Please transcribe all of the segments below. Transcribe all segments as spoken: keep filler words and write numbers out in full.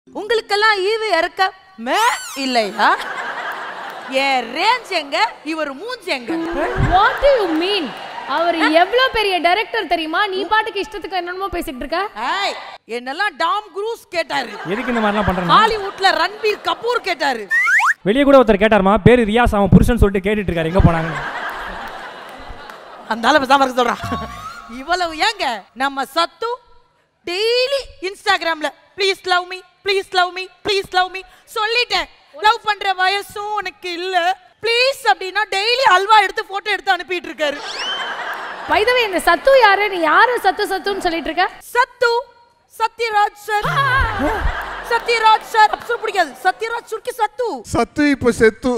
உங்களுக்கெல்லாம் ஈவு இறக்க மே இல்லையா? ஏன் ரேஞ்ச் எங்க, இவர் மூஞ்சி எங்க? What do you mean? அவர் எவ்வளவு பெரிய டைரக்டர் தெரியுமா? நீ பாட்டுக்கு இஷ்டத்துக்கு என்னமோ பேசிட்டு இருக்க. ஏய், என்னெல்லாம் டாம் க்ரூஸ் கேட்டாரு. எதுக்கு இந்த மாதிரிலாம் பண்றீங்க? ஹாலிவுட்ல ரன்பீர் கபூர் கேட்டாரு. வெளிய கூட ஒருத்தர் கேட்டாருமா, பேரு ரியாஸ், அவன் புருஷன் சொல்லிட்டு கேட்டிட்டு இருக்காரு, எங்க போனாங்க? அந்த ஆளு பேசாம இருக்க சொல்றான். இவ்வளவு ஏங்க நம்ம சத்து டெய்லி இன்ஸ்டாகிராம்ல please love me, please love me, please love me சொல்லிட்டேன். லவ் பண்ற வயசும் உனக்கு இல்ல, ப்ளீஸ் அப்படினா டெய்லி அல்வா எடுத்து போட்டோ எடுத்து அனுப்பிட்டு இருக்காரு. பை தி வே, இந்த சத்து யாரு? நீ யாரு சத்து சத்துன்னு சொல்லிட்டு இருக்க? சத்து சத்யராஜ் சார். சத்யராஜ் சார் அப்சு பிடிக்காது. சத்யராஜ் சுர்க்கி சத்து. சத்து இப்ப செத்து.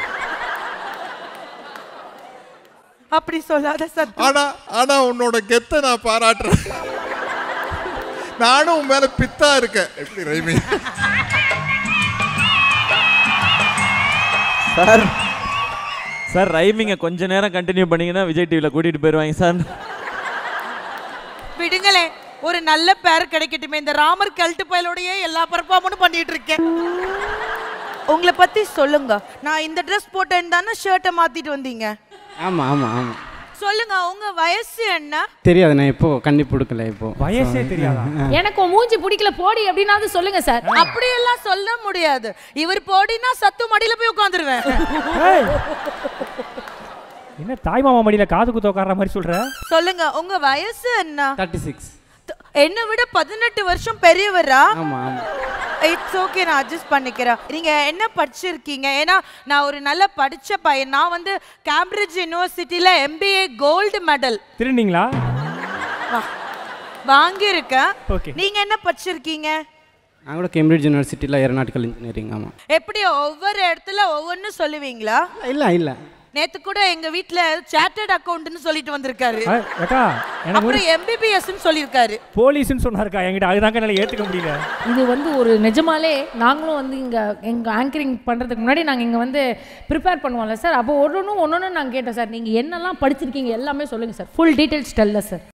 அப்படி சொல்லாத சத்து. ஆனா ஆனா உன்னோட கெத்த நான் பாராட்டுறேன். நானும் உன் மேல பித்தா இருக்கேன். எப்படி ரைமி? சார் சார் ரைமிங்க கொஞ்ச நேரம் கண்டினியூ பண்ணீங்கன்னா விஜய் டிவில கூட்டிட்டு போயிருவாங்க சார். விடுங்களே, ஒரு நல்ல பேர் கிடைக்கட்டுமே. இந்த ராமர் கல்ட்டு பயலோடயே எல்லா பர்ஃபார்மன்ஸும் பண்ணிட்டு இருக்கேன். உங்களை பத்தி சொல்லுங்க. நான் இந்த ட்ரெஸ் போட்டேன் தானே ஷர்ட்டை மாத்திட்டு வந்தீங்க? ஆமா ஆமா ஆமா. சொல்லுங்க, உங்க வயசு என்ன? தெரியாது, நான் இப்போ கண்டிப்பு கொடுக்கல. இப்போ வயசே தெரியாதா? எனக்கு மூஞ்சி பிடிக்கல போடி அப்படினாவது சொல்லுங்க சார். அப்படி எல்லாம் சொல்ல முடியாது. இவர் போடினா சத்து மடியில போய் உட்கார்ந்துருவேன். என்ன தாய் மாமா மடியில காது குத்த உட்கார்ற மாதிரி சொல்ற? சொல்லுங்க, உங்க வயசு என்ன? Thirty six. என்ன விட பதினெட்டு வருஷம் பெரியவரா? ஆமா ஆமா. இட்ஸ் ஓகே, நான் அட்ஜஸ்ட் பண்ணிக்கிறேன். நீங்க என்ன படிச்சிருக்கீங்க? ஏன்னா நான் ஒரு நல்ல படிச்ச பையன். நான் வந்து கேம்பிரிட்ஜ் யூனிவர்சிட்டியில எம்பிஏ கோல்டு மெடல் திருநீங்களா வாங்கியிருக்கேன். ஓகே. நீங்க என்ன படிச்சிருக்கீங்க? நான் கூட கேம்பிரிட்ஜ் யூனிவர்சிட்டியில் ஏரோநாட்டிக்கல் இன்ஜினியரிங். ஆமாம். எப்படி ஒவ்வொரு இடத்துல ஒவ்வொன்னு சொல்லுவீங்களா? இல்லை இல்லை, நேத்து கூட எங்க வீட்ல சார்ட்டர்ட் அக்கவுண்ட்னு சொல்லிட்டு வந்திருக்காரு. அக்கா எனக்கு அப்புறம் எம்பிபிஎஸ்ன்னு சொல்லியிருக்காரு. போலீஸ்னு சொன்னாருக்கா என்கிட்ட. அதுதாங்க என்னால ஏத்துக்க முடியல. இது வந்து ஒரு நிஜமாலே நாங்களும் வந்து இங்க எங்க ஆங்கரிங் பண்றதுக்கு முன்னாடி நாங்க இங்க வந்து ப்ரிப்பேர் பண்ணுவோம்ல சார். அப்போ ஒன்னொன்னு ஒன்னொன்னு நாங்க கேட்டோம் சார். நீங்க என்னெல்லாம் படிச்சிருக்கீங்க எல்லாமே சொல்லுங்க சார். ஃபுல் டீடைல்ஸ் டெல்ல சார்.